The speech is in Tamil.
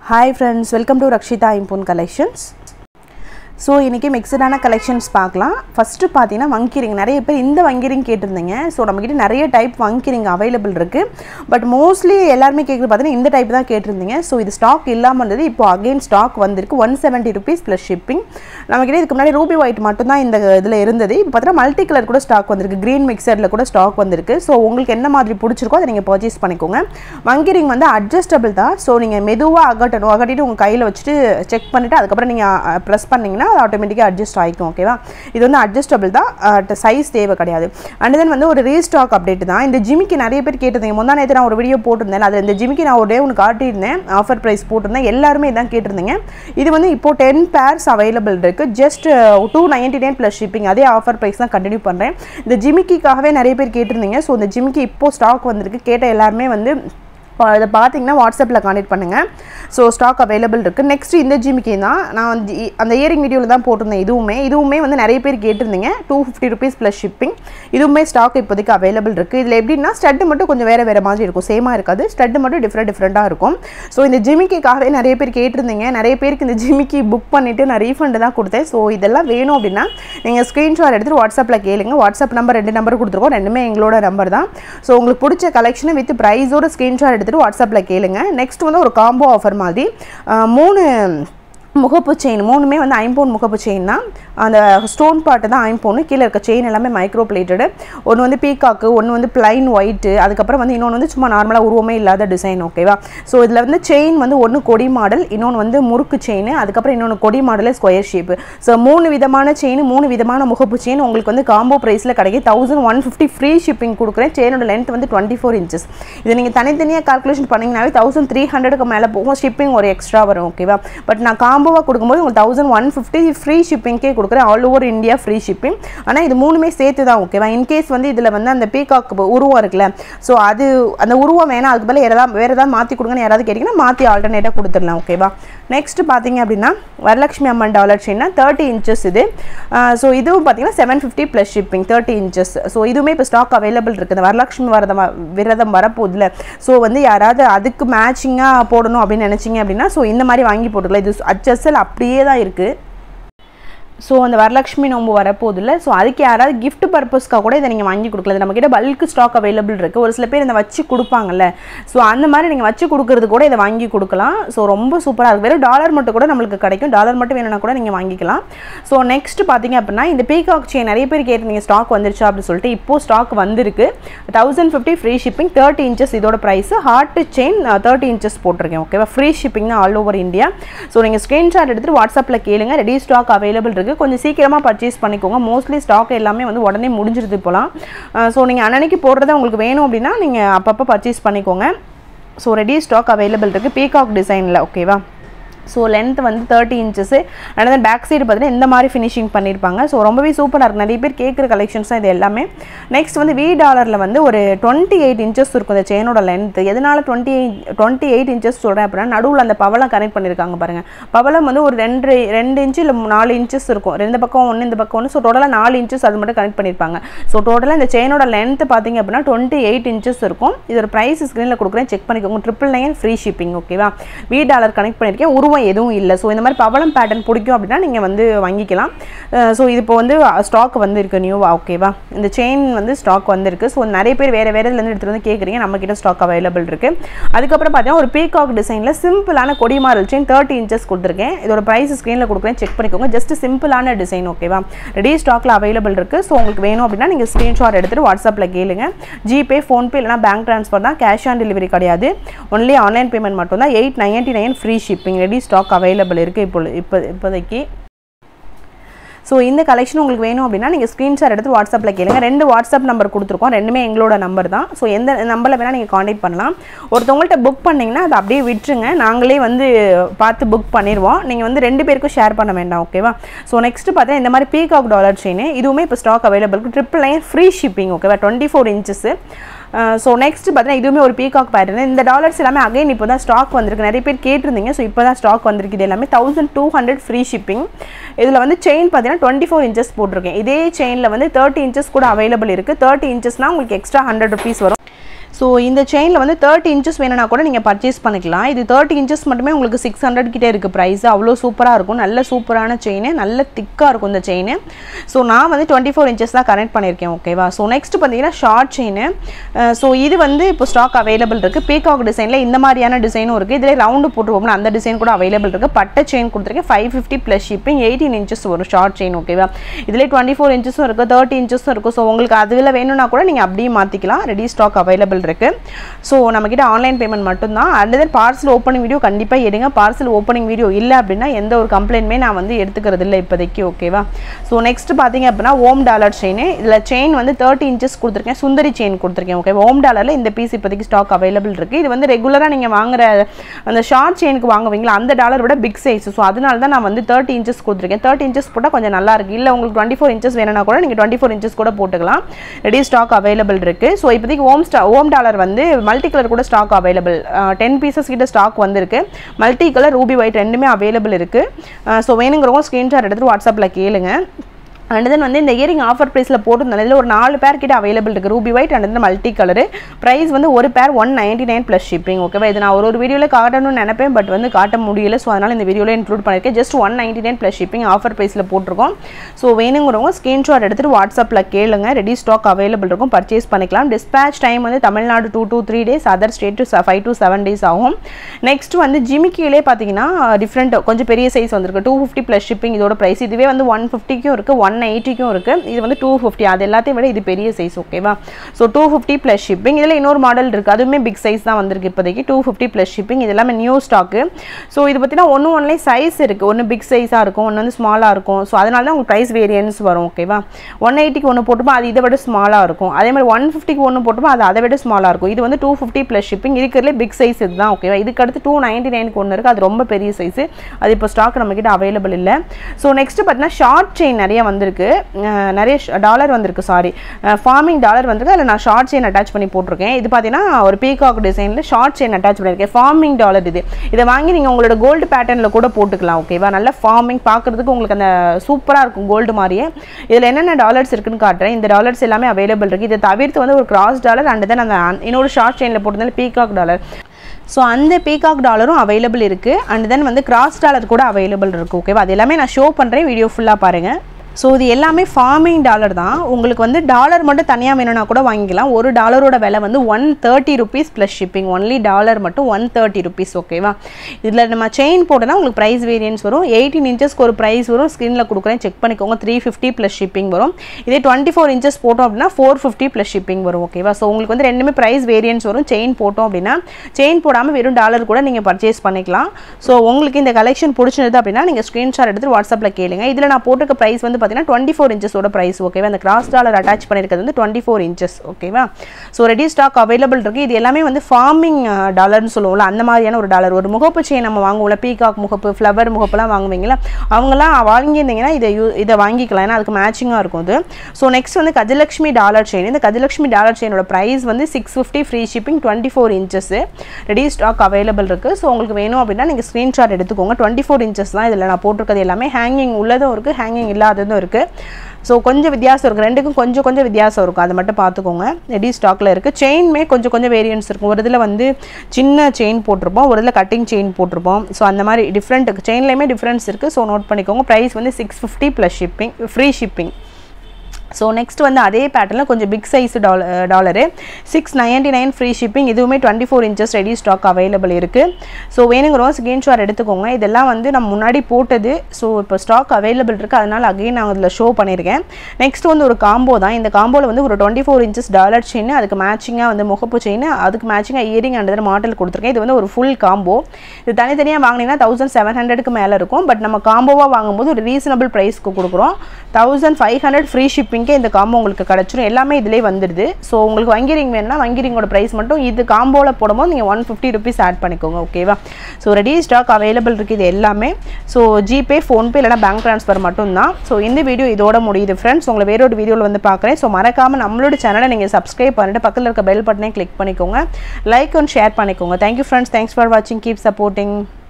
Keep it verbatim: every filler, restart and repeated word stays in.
Hi friends, welcome to Rakshita Impon Collections. So, இன்னைக்கு மிக்ஸ்டான கலெக்ஷன்ஸ் பார்க்கலாம். ஃபர்ஸ்ட் பாத்தீங்கன்னா வங்கி ரிங் நிறைய பேர் இந்த வங்கி ரிங் கேட்டிருந்தீங்க. சோ நம்ம கிட்ட நிறைய டைப் வங்கி ரிங் அவேலபிள் இருக்கு. பட் மோஸ்ட்லி எல்லாரும் கேக்குறது பாத்தீங்கன்னா இந்த டைப் தான் கேட்டிருந்தீங்க. சோ இது ஸ்டாக் இல்லாம இருந்தது. இப்போ அகைன் ஸ்டாக் வந்திருக்கு. one seventy rupees plus shipping. நம்ம கிட்ட இதுக்கு முன்னாடி ரூபி ஒயிட் மட்டும் தான் இந்த இதுல இருந்தது. இப்போ பாத்தீங்கன்னா மல்டி கலர் கூட ஸ்டாக் வந்திருக்கு. கிரீன் மிக்ஸர்ல கூட ஸ்டாக் வந்திருக்கு. சோ உங்களுக்கு என்ன மாதிரி பிடிச்சிருக்கோ அதை நீங்க பர்ச்சேஸ் பண்ணிக்கோங்க. வங்கி ரிங் வந்து அட்ஜஸ்டபிள் தான். சோ நீங்க மெதுவா அகட்டணும். அகட்டிட்டு உங்க கையில வச்சிட்டு செக் பண்ணிட்டு அதுக்கு அப்புறம் நீங்க பிரஸ் பண்ணீங்கன்னா ஆட்டோமேட்டிக்கா அட்ஜஸ்ட் ஆயிக்கும். ஓகேவா? இது வந்து அட்ஜஸ்டபிள் தான். சைஸ் தேவை கிடையாது. அண்ட் தென் வந்து ஒரு ரீஸ்டாக் அப்டேட் தான். இந்த ஜிமிக்கி நிறைய பேர் கேட்டிருந்தீங்க. முந்தா நேத்து நான் ஒரு வீடியோ போட்டிருந்தேன். அதுல இந்த ஜிமிக்கி நான் ஒரே ஒன்னு காட்டியிருந்தேன். ஆஃபர் பிரைஸ் போட்டிருந்தேன். எல்லாரும் இதான் கேட்டிருந்தீங்க. இது வந்து இப்போ ten pairs அவேலபிள் இருக்கு. Just two ninety-nine plus shipping. அதே ஆஃபர் பிரைஸ் தான் கண்டினியூ பண்றேன். இந்த ஜிமிக்கிக்காகவே நிறைய பேர் கேட்டிருந்தீங்க. சோ இந்த ஜிமிக்கி இப்போ ஸ்டாக் வந்திருக்கு. கேட்ட எல்லாரும் வந்து இத பாத்தீங்கன்னா வாட்ஸ்அப்ல கான்டாக்ட் பண்ணுங்க. சோ ஸ்டாக் அவேலபிள் இருக்கு. நெக்ஸ்ட் இந்த ஜிமிக்கி தான் நான் அந்த இயரிங் வீடியோல தான் போட்டுருந்தேன். இதுவுமே இதுவுமே வந்து நிறைய பேர் கேட்டிருந்தீங்க. two fifty rupees plus shipping. இதுவுமே ஸ்டாக் இப்போதைக்கு அவேலபிள் இருக்கு. இதுல எப்படின்னா ஸ்டட் மட்டும் கொஞ்சம் வேற வேற மாதிரி இருக்கும். சேமா இருக்காது. ஸ்டட் மட்டும் டிஃபரெண்ட் டிஃபரெண்டா இருக்கும். சோ இந்த ஜிமிக்கிக்காகவே நிறைய பேர் கேட்டிருந்தீங்க. நிறைய பேருக்கு இந்த ஜிமிக்கி புக் பண்ணிட்டு நான் ரீஃபண்ட் தான் கொடுத்தேன். சோ இதெல்லாம் வேணும் அப்படின்னா நீங்க ஸ்கிரீன்ஷாட் எடுத்து வாட்ஸ்அப்ல கேளுங்க. வாட்ஸ்அப் நம்பர் ரெண்டு நம்பர் கொடுத்துருக்கோம். ரெண்டுமே எங்களோட நம்பர் தான். சோ உங்களுக்கு பிடிச்ச கலெக்ஷன் வித் பிரைஸோட ஸ்கிரீன்ஷாட் எடுத்துட்டு வாட்ஸ்அப்ல கேளுங்க. நெக்ஸ்ட் வந்து ஒரு காம்போ ஆஃபர் மாதிரி மூணு முகப்பு செயின் மூணுமே வந்து ஐம்போன் முகப்பு செயின் தான். அந்த ஸ்டோன் பார்ட் தான் ஐம்போன். கீழே இருக்க செயின் எல்லாமே மைக்ரோ பிளேட்டடு. ஒன்று வந்து பீகாக்கு, ஒன்று வந்து பிளைன் ஒயிட், அதுக்கப்புறம் வந்து இன்னொன்று வந்து சும்மா நார்மலாக உருவமே இல்லாத டிசைன். ஓகேவா? ஸோ இதில் வந்து செயின் வந்து ஒன்று கொடி மாடல், இன்னொன்று வந்து முறுக்கு செயின், அதுக்கப்புறம் இன்னொன்று கொடி மாடல் ஸ்கொயர் ஷேப்பு. ஸோ மூணு விதமான செயின், மூணு விதமான முகப்பு செயின் உங்களுக்கு வந்து காம்போ ப்ரைஸில் கிடைக்கும். Thousand one fifty free shipping கொடுக்குறேன். செயினோட லென்த் வந்து டுவெண்ட்டி ஃபோர் இன்ச்சஸ். இது நீங்கள் தனித்தனியாக கால்குலேஷன் பண்ணிங்கனாவே தௌசண்ட் த்ரீ ஹண்ட்ரடுக்கு மேலே போகும். ஷிப்பிங் ஒரு எக்ஸ்ட்ரா வரும். ஓகேவா? பட் நான் காம்போவாக கொடுக்கும்போது உங்களுக்கு தௌசண்ட் ஒன் ஃபிஃப்டி ஃப்ரீ ஷிப்பிங்கே கொடுக்குறேன். All over India free shipping. ஆனால் இது மூணுமே சேர்த்து தான். ஓகேவா? இன்கேஸ் வந்து இதில் வந்து அந்த பீகாக் உருவம் இருக்குல்ல, ஸோ அது அந்த உருவம் வேணாம், அதுக்கு பதில் ஏதாவது வேறு ஏதாவது மாற்றி கொடுங்கன்னு யாராவது கேட்டிங்கன்னா மாற்றி ஆல்டர்னேட்டாக கொடுத்துடலாம். ஓகேவா? நெக்ஸ்ட் பார்த்தீங்க அப்படின்னா வரலட்சுமி அம்மன் டாலர் செயின்னா தேர்ட்டி இன்ச்சஸ் இது. ஸோ இதுவும் பார்த்தீங்கன்னா seven fifty plus shipping thirty inches. So இதுவுமே இப்போ ஸ்டாக் அவைலபிள் இருக்குது. இந்த வரலட்சுமி வரதம் விரதம் வரப்போதில்ல. ஸோ வந்து யாராவது அதுக்கு மேட்சிங்காக போடணும் அப்படின்னு நினச்சிங்க அப்படின்னா ஸோ இந்த மாதிரி வாங்கி போட்டுக்கலாம். இது அச்சல் அப்படியே தான் இருக்குது. ஸோ அந்த வரலட்சுமி நோம்பு வரப்போதில்ல. ஸோ அதுக்கு யாராவது கிஃப்ட் பர்பஸ்க்காக கூட இதை நீங்கள் வாங்கி கொடுக்கலாம். நம்ம கிட்ட பல்க் ஸ்டாக் அவைலபிள் இருக்குது. ஒரு சில பேர் இதை வச்சு கொடுப்பாங்கல்ல. ஸோ அந்த மாதிரி நீங்கள் வச்சு கொடுக்கறது கூட இதை வாங்கி கொடுக்கலாம். ஸோ ரொம்ப சூப்பராக இருக்குது. வெறும் டாலர் மட்டும் கூட நம்மளுக்கு கிடைக்கும். டாலர் மட்டும் வேணும்னா கூட நீங்கள் வாங்கிக்கலாம். ஸோ நெக்ஸ்ட் பார்த்தீங்க அப்படின்னா இந்த பீகாக் செயின் நிறைய பேர் கேட்டிருந்தீங்க ஸ்டாக் வந்துருச்சா அப்படின்னு சொல்லிட்டு. இப்போ ஸ்டாக் வந்திருக்கு. Thousand fifty free shipping. Thirty inches இதோட price. Heart chain thirty inches போட்டிருக்கேன். ஓகேவா? ஃப்ரீ ஷிப்பிங் தான் ஆல் ஓவர் இந்தியா. ஸோ நீங்கள் ஸ்க்ரீன்ஷாட் எடுத்துகிட்டு வாட்ஸ்அப்பில் கேளுங்க. ரெடி ஸ்டாக் அவைலபிள் இருக்குது. கொஞ்சம் சீக்கிரமாக பர்ச்சேஸ் பண்ணிக்கோங்க. மோஸ்ட்லி ஸ்டாக் எல்லாமே வந்து உடனே முடிஞ்சிருது போலாம். ஸோ நீங்கள் அன்னைக்கு போடுறத உங்களுக்கு வேணும் அப்படின்னா நீங்கள் அப்பப்போ பர்ச்சேஸ் பண்ணிக்கோங்க. ஸோ ரெடி ஸ்டாக் அவைலபிள் இருக்குது பீகாக் டிசைனில். ஓகேவா? ஸோ லென்த் வந்து thirty inches. And then back side பார்த்தீங்கன்னா இந்த மாதிரி ஃபினிஷிங் பண்ணியிருப்பாங்க. ஸோ ரொம்பவே சூப்பராக இருக்குது. நிறைய பேர் கேட்குற கலெக்ஷன்ஸ் தான் இது எல்லாமே. நெக்ஸ்ட் வந்து வி டாலரில் வந்து ஒரு டுவெண்ட்டி எயிட் இன்ச்சஸ் இருக்கும் இந்த செயினோட லென்த். எதனால twenty eight twenty eight inches சொல்கிறேன் அப்படின்னா நடுவில் அந்த பவளம் கனெக்ட் பண்ணியிருக்காங்க பாருங்கள். பவளம் வந்து ஒரு ரெண்டு ரெண்டு இன்ச்சு இல்லை நாலு இன்ச்சஸ் இருக்கும். ரெண்டு பக்கம் ஒன்று இந்த பக்கம் ஒன்று. ஸோ டோட்டலாக நாலு இன்ச்சஸ் அது மட்டும் கனெக்ட் பண்ணியிருப்பாங்க. ஸோ டோட்டலாக இந்த செயினோட லென்த் பார்த்தீங்க அப்படின்னா டுவெண்ட்டி எயிட் இன்ச்சஸ் இருக்கும். இதோட ப்ரைஸ் ஸ்க்ரீனில் கொடுக்குறேன். செக் பண்ணிக்கோங்க. Triple nine free shipping. ஓகேவா? வி டாலர் கனெக்ட் பண்ணியிருக்கேன். உருவம் எதுவும் இல்லை. ஸோ இந்த மாதிரி பவளம் பேட்டர்ன் பிடிக்கும் அப்படின்னா நீங்கள் வந்து வாங்கிக்கலாம். ஸோ இது இப்போ வந்து ஸ்டாக் வந்து இருக்கு நியூவா. ஓகேவா? இந்த செயின் வந்து ஸ்டாக் வந்துருக்கு. ஸோ நிறைய பேர் வேறு வேறு இதுலேருந்து எடுத்துகிட்டு வந்து கேட்குறீங்க. நம்மக்கிட்ட ஸ்டாக் அவைலபிள் இருக்குது. அதுக்கப்புறம் பார்த்தீங்கன்னா ஒரு பீகாக் டிசைனில் சிம்பிளான கொடி மாடல் செயின் தேர்ட்டி இன்ச்சஸ் கொடுத்துருக்கேன். இதோட ப்ரைஸ் ஸ்க்ரீனில் கொடுக்குறேன். செக் பண்ணிக்கோங்க. ஜஸ்ட் சிம்பிளான டிசைன். ஓகேவா? ரெடி ஸ்டாக்கில் அவைலபிள் இருக்குது. ஸோ உங்களுக்கு வேணும் அப்படின்னா நீங்கள் ஸ்க்ரீன்ஷாட் எடுத்துகிட்டு வாட்ஸ்அப்பில் கேளுங்க. ஜிபே, ஃபோன்பே இல்லைனா பேங்க் ட்ரான்ஸ்ஃபர் தான். கேஷ் ஆன் டெலிவரி கிடையாது. ஒன்லி ஆன்லைன் பேமெண்ட் மட்டும் தான். Eight ninety nine free shipping. Ready stock available இருக்குது இப்போ இப்போ இப்போதைக்கு. ஸோ இந்த கலெக்ஷன் உங்களுக்கு வேணும் அப்படின்னா நீங்கள் ஸ்க்ரீன்ஷாட் எடுத்து வாட்ஸ்அப்பில் கேளுங்க. ரெண்டு வாட்ஸ்அப் நம்பர் கொடுத்துருக்கோம். ரெண்டுமே எங்களோட நம்பர் தான். ஸோ எந்த நம்பரில் வேணால் நீங்கள் காண்டாக்ட் பண்ணலாம். ஒருத்தவங்கள்ட்ட புக் பண்ணிங்கன்னா அதை அப்படியே விட்டுருங்க. நாங்களே வந்து பார்த்து புக் பண்ணிடுவோம். நீங்கள் வந்து ரெண்டு பேருக்கும் ஷேர் பண்ண வேண்டாம். ஓகேவா? ஸோ நெக்ஸ்ட் பார்த்தீங்கன்னா இந்த மாதிரி பீகாக் டாலர் செயின் இதுவுமே இப்போ stock available. Triple nine free shipping. ஓகேவா? Twenty four inches. So next பார்த்தீங்கன்னா இதுவுமே ஒரு பீகாக் பேட்டர்ன். இந்த டாலர்ஸ் எல்லாமே அகைன் இப்போ தான் ஸ்டாக் வந்திருக்கு. நிறைய பேர் கேட்டிருந்தீங்க. ஸோ இப்போ தான் ஸ்டாக் வந்திருக்கு. இது எல்லாமே thousand two hundred free shipping. இதில் வந்து செயின் பார்த்தீங்கன்னா டுவெண்ட்டி ஃபோர் இன்ச்சஸ் போட்டிருக்கேன். இதே செயினில் வந்து தேர்ட்டி இன்ச்சஸ் கூட அவைலபிள் இருக்குது. தேர்ட்டி இன்ச்சஸ்னால் உங்களுக்கு எக்ஸ்ட்ரா ஹண்ட்ரட் ருபீஸ் வரும். ஸோ இந்த செயினில் வந்து தேர்ட்டி இன்ச்சஸ் வேணும்னா கூட நீங்கள் பர்ச்சேஸ் பண்ணிக்கலாம். இது தேர்ட்டி இன்ச்சஸ் மட்டுமே உங்களுக்கு சிக்ஸ் ஹண்ட்ரட் கிட்டே இருக்குது ப்ரைஸ். அவ்வளோ சூப்பராக இருக்கும், நல்ல சூப்பரான செயின், நல்ல திக்காக இருக்கும் இந்த செயின். ஸோ நான் வந்து டுவெண்ட்டி ஃபோர் இன்ச்சஸ் தான் கனெக்ட் பண்ணியிருக்கேன். ஓகேவா? ஸோ நெக்ஸ்ட் பார்த்தீங்கன்னா ஷார்ட் செயின். ஸோ இது வந்து இப்போ ஸ்டாக் அவைலபிள் இருக்குது. பீகாக் டிசைனில் இந்த மாதிரியான டிசைனும் இருக்குது. இதில் ரவுண்டு போட்டுருவோம்னா அந்த டிசைன் கூட அவைலபிள் இருக்குது. பட்டை செயின் கொடுத்துருக்கேன், five fifty plus shipping, eighteen inches வரும் ஷார்ட் செயின். ஓகேவா? இதில் டுவெண்ட்டி ஃபோர் இன்ச்சஸும் இருக்குது, தேர்ட்டி இன்ச்சஸும் இருக்குது. ஸோ உங்களுக்கு அதில் வேணும்னா கூட நீங்கள் அப்படியே மாற்றிக்கலாம். ரெடி ஸ்டாக் அவைலபிள் இருக்குது. ஸோ நம்மக்கிட்ட ஆன்லைன் பேமெண்ட் மட்டும்தான். And then parcel opening video கண்டிப்பாக எடுங்க. பார்சல் ஓப்பனிங் வீடியோ இல்லை அப்படின்னா எந்த ஒரு கம்ப்ளைண்ட்மே நான் வந்து எடுத்துக்கிறது இல்லை இப்போதைக்கு. ஓகேவா? ஸோ நெக்ஸ்ட் பார்த்தீங்க அப்படின்னா ஓம் டாலர் செயின். இதில் செயின் வந்து தேர்ட்டி இன்ச்சஸ் கொடுத்துருக்கேன், சுந்தரி செயின் கொடுத்துருக்கேன். ஓகே, ஓம் டாலரில் இந்த பீஸ் இப்போதைக்கு ஸ்டாக் அவைலபிள் இருக்குது. இது வந்து ரெகுலராக நீங்கள் வாங்குற அந்த ஷார்ட் செயினுக்கு வாங்குவீங்களா அந்த டாலர் விட பிக் சைஸ். ஸோ அதனால தான் நான் வந்து தேர்ட்டி இன்ச்சஸ் கொடுத்துருக்கேன். தேர்ட்டி இன்ச்சஸ் போட்டால் கொஞ்சம் நல்லா இருக்குது. இல்லை உங்களுக்கு டுவெண்ட்டி ஃபோர் இன்ச்சஸ் வேணும்னா கூட நீங்கள் டுவெண்ட்டி ஃபோர் இன்ச்சஸ் கூட போட்டுக்கலாம். ரெடி ஸ்டாக் அவைலபிள் இருக்குது. ஸோ இப்போதைக்கு ஓம் ஸ்டா ஓம் டாலர் வந்து மல்டி கலர் கூட ஸ்டாக் அவைலபிள், டென் பீசஸ் கிட்ட ஸ்டாக் வந்திருக்கு. மல்டி கலர் ரூபி ஒயிட் ரெண்டுமே அவைலபிள் இருக்குது. ஸோ வேணுங்கிறவங்க ஸ்க்ரீன்ஷாட் எடுத்துகிட்டு வாட்ஸ்அப்பில் கேளுங்க. அண்ட் தென் வந்து இந்த இயரிங் ஆஃபர் ப்ரைஸில் போட்டிருந்தால இதில் ஒரு நாலு பேர் கிட்ட அவைலபிள் இருக்குது. Ruby white and then multi colour. Price வந்து ஒரு pair one ninety nine plus shipping. ஓகேவா? இது நான் ஒரு ஒரு வீடியோவில் காட்டணும்னு நினைப்பேன், பட் வந்து காட்ட முடியல. ஸோ அதனால் இந்த வீடியோவில் இன்க்ளூட் பண்ணியிருக்கேன். Just one ninety nine plus shipping offer ப்ரைஸில் போட்டிருக்கோம். ஸோ வேணுங்கிறவங்க ஸ்க்ரீன்ஷாட் எடுத்துகிட்டு வாட்ஸ்அப்பில் கேளுங்க. ரெடி ஸ்டாக் அவைலபிள் இருக்கும், பர்ச்சேஸ் பண்ணிக்கலாம். டிஸ்பேச் டைம் வந்து Tamil Nadu two to three days, other state five to seven days ஆகும். நெக்ஸ்ட் வந்து ஜிமிக்கிலே பார்த்தீங்கன்னா டிஃப்ரெண்ட் கொஞ்சம் பெரிய சைஸ் வந்திருக்கு. டூ ஃபிஃப்டி ப்ளஸ் ஷிப்பிங் இதோட ப்ரைஸ். இதுவே வந்து ஒன் ஃபிஃப்டிக்கும் இருக்குது, ஒன் எயிட்டிக்கும் இருக்குது. இது வந்து டூ ஃபிஃப்டி, அது எல்லாத்தையும் விட இது பெரிய சைஸ். ஓகேவா? So two fifty plus shipping. இதில் இன்னொரு மாடல் இருக்குது, அதுவுமே பிக் சைஸ் தான் வந்திருக்கு இப்போதைக்கு. Two fifty plus shipping. இது எல்லாமே நியூ ஸ்டாக்கு. ஸோ இது பார்த்தீங்கன்னா ஒன்று ஒன்லேயே சைஸ் இருக்குது. ஒன்று பிக் சைஸாக இருக்கும், ஒன்று வந்து ஸ்மாலாக இருக்கும். ஸோ அதனால தான் உங்களுக்கு ப்ரைஸ் வேரியன்ஸ் வரும். ஓகேவா? ஒன் எயிட்டிக்கு ஒன்று போட்டுப்போம், அது இதை விட ஸ்மாலாக இருக்கும். அதே மாதிரி ஒன் ஃபிஃப்டிக்கு ஒன்று போட்டுப்போம், அது அதை விட ஸ்மாலாக இருக்கும். இது வந்து டூ ஃபிஃப்டி ப்ளஸ் ஷிப்பிங். இருக்கிறதுலே பிக் சைஸ் இதுதான். ஓகேவா? இதுக்கு அடுத்து டூ நைன்டி நைனுக்கு ஒன்று இருக்குது, அது ரொம்ப பெரிய சைஸ். அது இப்போ ஸ்டாக் நம்மக்கிட்ட அவைலபிள் இல்லை. ஸோ நெக்ஸ்ட் பார்த்தீங்கன்னா ஷார்ட் செயின் நிறைய வந்திருக்கு, நிறைய டாலர் வந்திருக்கு. சாரி, ஃபார்மிங் டாலர் வந்திருக்கு. அதில் நான் ஷார்ட் செயின் அட்டாச் பண்ணி போட்டிருக்கேன். இது பார்த்தீங்கன்னா ஒரு பீகாக் டிசைனில் ஷார்ட் செயின் அட்டாச் பண்ணியிருக்கேன். ஃபார்மிங் டாலர் இது. இதை வாங்கி நீங்கள் உங்களோட கோல்டு பேட்டர்னில் கூட போட்டுக்கலாம். ஓகேவா? நல்ல ஃபார்மிங் பார்க்குறதுக்கு உங்களுக்கு அந்த சூப்பராக இருக்கும், கோல்டு மாதிரியே. இதில் என்னென்ன டாலர்ஸ் இருக்குன்னு காட்டுறேன். இந்த டாலர்ஸ் எல்லாமே அவைலபிள் இருக்குது. இதை தவிர்த்து வந்து ஒரு கிராஸ் டாலர் அண்ட் தென் அந்த இன்னொரு ஷார்ட் செயினில் போட்டிருந்தாலும் பீகாக் டாலர். ஸோ அந்த பீகாக் டாலரும் அவைலபிள் இருக்குது. அண்ட் தென் வந்து கிராஸ் டாலர் கூட அவைலபிள் இருக்குது. ஓகேவா? அது எல்லாமே நான் ஷோ பண்ணுறேன், வீடியோ ஃபுல்லாக பாருங்கள். ஸோ இது எல்லாமே ஃபார்மிங் டாலர் தான். உங்களுக்கு வந்து டாலர் மட்டும் தனியாக வேணும்னா கூட வாங்கிக்கலாம். ஒரு டாலரோட விலை வந்து one thirty rupees plus shipping. Only dollar மட்டும் ஒன் தேர்ட்டி ருபீஸ். ஓகேவா? இதில் நம்ம செயின் போட்டோன்னா உங்களுக்கு ப்ரைஸ் வேரியன்ஸ் வரும். எயிட்டீன் இன்ச்சஸ்க்கு ஒரு ப்ரைஸ் வரும், ஸ்க்ரீனில் கொடுக்குறேன், செக் பண்ணிக்கோங்க. த்ரீ ஃபிஃப்டி ப்ளஸ் ஷிப்பிங் வரும். இதே டுவெண்ட்டி ஃபோர் இன்ச்சஸ் போட்டோம் அப்படின்னா ஃபோர் ஃபிஃப்டி ப்ளஸ் ஷிப்பிங் வரும். ஓகேவா? ஸோ உங்களுக்கு வந்து ரெண்டுமே ப்ரைஸ் வேரியன்ஸ் வரும். செயின் போட்டோம் அப்படின்னா செயின் போடாமல் வெறும் டாலர் கூட நீங்கள் பர்ச்சேஸ் பண்ணிக்கலாம். ஸோ உங்களுக்கு இந்த கலெக்ஷன் பிடிச்சிருது அப்படின்னா நீங்கள் ஸ்க்ரீன்ஷாட் எடுத்து வாட்ஸ்அப்பில் கேளுங்க. இதில் நான் போட்டிருக்க ப்ரைஸ் வந்து பார்த்தீங்கன்னா டுவெண்ட்டி ஃபோர் இன்ச்சஸோட ப்ரைஸ். ஓகேவா? அந்த கிராஸ் டாலர் அட்டாச் பண்ணியிருக்கிறது வந்து டுவெண்ட்டி ஃபோர் இன்ச்சஸ். ஓகேவா? ஸோ ரெடி ஸ்டாக் அவைலபிள் இருக்குது. இது எல்லாமே வந்து ஃபார்மிங் டாலர்னு சொல்லுவோம்ல, அந்த மாதிரியான ஒரு டாலர். ஒரு முகப்பு செயின் நம்ம வாங்குவோம்ல, பீகாக் முகப்பு, ஃப்ளவர் முகப்புலாம் வாங்குவீங்களா, அவங்களாம் வாங்கியிருந்தீங்கன்னா இதை யூ இதை வாங்கிக்கலாம். ஏன்னா அதுக்கு மேட்சிங்காக இருக்கும் இது. ஸோ நெக்ஸ்ட் வந்து கஜலட்சுமி டாலர் செயின். இந்த கஜலட்சுமி டாலர் செயினோட ப்ரைஸ் வந்து six fifty free shipping, twenty four inches. Ready stock available இருக்குது. ஸோ உங்களுக்கு வேணும் அப்படின்னா நீங்கள் ஸ்க்ரீன்ஷாட் எடுத்துக்கோங்க. டுவெண்ட்டி ஃபோர் இன்ச்சஸ் தான் இதில் நான் போட்டிருக்கிறது. எல்லாமே ஹேங்கிங் உள்ளதும் இருக்குது, ஹேங்கிங் இல்லாததும் இருக்குது. ஸோ கொஞ்சம் வித்தியாசம் இருக்குது, ரெண்டுக்கும் கொஞ்சம் கொஞ்சம் வித்தியாசம் இருக்கும். அதை மட்டும் பார்த்துக்கோங்க. ரெடி ஸ்டாக்கில் இருக்குது. செயின்மே கொஞ்சம் கொஞ்சம் வேரியன்ஸ் இருக்கும். ஒரு இதில் வந்து சின்ன செயின் போட்டிருப்போம், ஒரு இதில் கட்டிங் செயின் போட்டிருப்போம். ஸோ அந்த மாதிரி டிஃப்ரெண்ட் செயின்லேயுமே டிஃப்ரென்ஸ் இருக்குது. ஸோ நோட் பண்ணிக்கோங்க. ப்ரைஸ் வந்து six fifty plus shipping, free shipping. So next வந்து அதே பேட்டர்னில் கொஞ்சம் big size dollar dollar six ninety nine free shipping. இதுவுமே twenty four inches ready stock available இருக்குது. ஸோ வேணுங்கிறோம் ஸ்க்ரீன்ஷாட் எடுத்துக்கோங்க. இதெல்லாம் வந்து நம்ம முன்னாடி போட்டது. ஸோ இப்போ ஸ்டாக் அவைலபிள் இருக்குது, அதனால் அகைன் நான் அதில் ஷோ பண்ணியிருக்கேன். நெக்ஸ்ட் வந்து ஒரு காம்போ தான். இந்த காம்போவில் வந்து ஒரு twenty four inches dollar chain, அதுக்கு மேட்சிங்காக வந்து முகப்பு செயின், அதுக்கு மேட்சிங்காக இயரிங் அண்ட் மாடல் கொடுத்துருக்கேன். இது வந்து ஒரு ஃபுல் காம்போ. இது தனித்தனியாக வாங்கினீங்கன்னா தௌசண்ட் செவன் ஹண்ட்ரடுக்கு மேலே இருக்கும். பட் நம்ம காம்போவாக வாங்கும்போது ஒரு ரீசனபிள் ப்ரைஸ்க்கு கொடுக்குறோம். Thousand five hundred free shipping இந்த காம்போ உங்களுக்கு கிடைச்சிரும். எல்லாமே இதிலே வந்துடுது. ஸோ உங்களுக்கு வங்கிரிங் வேணும்னா வங்கிரிங்கோட ப்ரைஸ் மட்டும் இது காம்போவில் போடும்போது நீங்கள் ஒன் ஃபிஃப்டி ருபீஸ் ஆட் பண்ணிக்கோங்க. ஓகேவா? ஸோ ரெடி ஸ்டாக் அவைலபிள் இருக்குது இது எல்லாமே. ஸோ ஜிபே, ஃபோன்பே இல்லைனா பேங்க் ட்ரான்ஸ்ஃபர் மட்டும்தான். ஸோ இந்த வீடியோ இதோட முடியுது ஃப்ரெண்ட்ஸ். உங்களை வேறொரு வீடியோவில் வந்து பார்க்குறேன். ஸோ மறக்காமல் நம்மளோட சேனலை நீங்கள் சப்ஸ்கிரைப் பண்ணிட்டு பக்கத்தில் இருக்க பெல் பட்டனை கிளிக் பண்ணிக்கோங்க. லைக் அண்ட் ஷேர் பண்ணிக்கோங்க. Thank you friends. தேங்க்ஸ் ஃபார் வாட்சிங். Keep supporting.